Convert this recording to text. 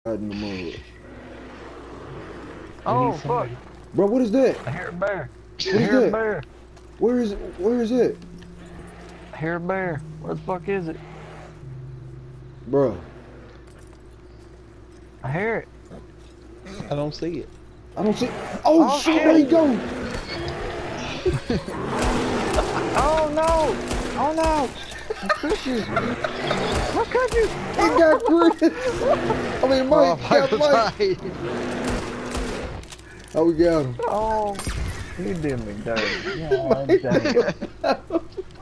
in the mud. Oh, fuck. Bro, what is that? I hear a bear. I What is hear a that? bear. Where is it? Where is it? I hear a bear. Where the fuck is it? Bro. I hear it. I don't see it. I don't see. Oh, shit, there you go. Oh no! Oh no! Fishes! What could you? It got Chris. I mean, Mike. Got Mike. Oh, we got him. Oh, you did me dirty. God damn.